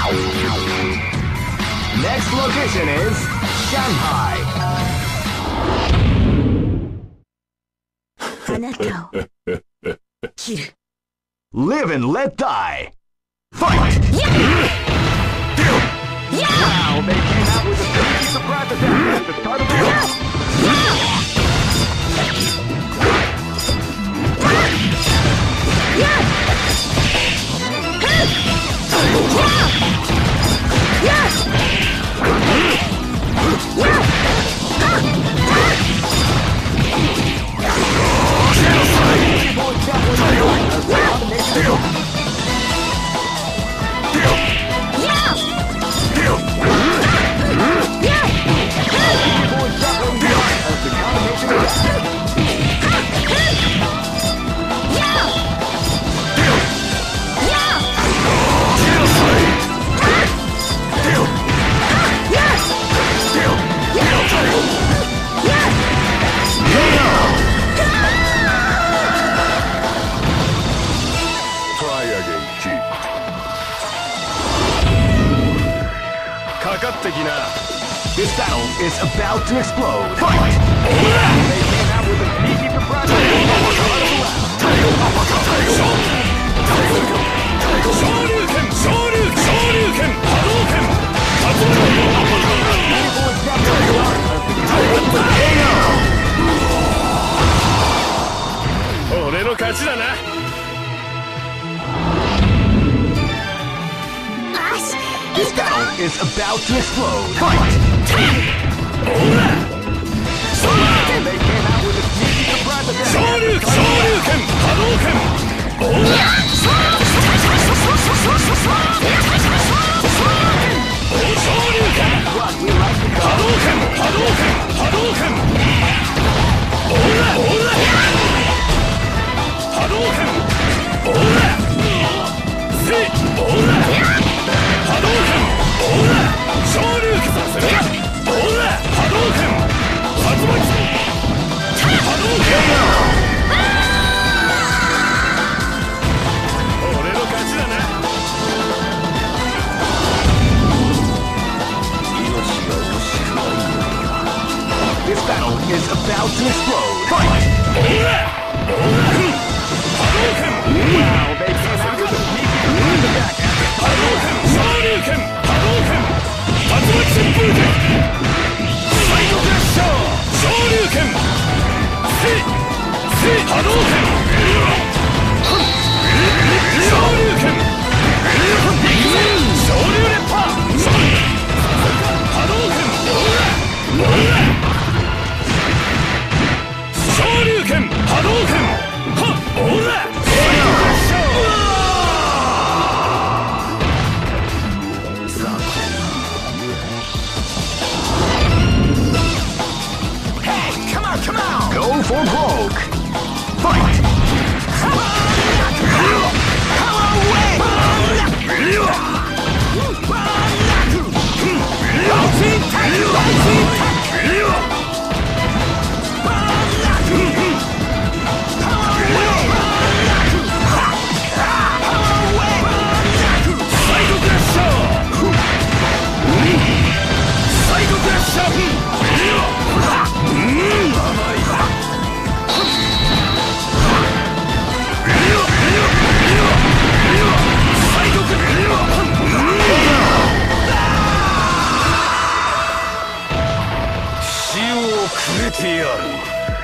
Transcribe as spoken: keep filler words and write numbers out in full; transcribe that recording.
Next location is Shanghai. あなたを切る。 Live and let die. Fight! Wow, they came out with a crazy surprise attack at the start of the round. This battle is about to explode. Fight! They came out with a sneaky surprise This battle is about to explode. Fight! They came out with a sneaky surprise attack. Shoryuken! Hadouken! Hadouken! Hadouken! Hadouken! Hadouken! Hadouken! Shoryuken! Hadouken! Hadouken! This battle is about to explode. Fight! Hadouken! Wow, they came out with a sneaky surprise attack. Hadouken! Shoryuken! Hadouken! Tatsumaki Senpuken! Psycho Crusher! Shoryuken! Si! Si! Hadouken! Shoryuken! Shoryu Reppa! Hadouken! Shoryuken! Hadouken! Ha! Ora! Psycho Crusher! Go for broke! Fight! Here.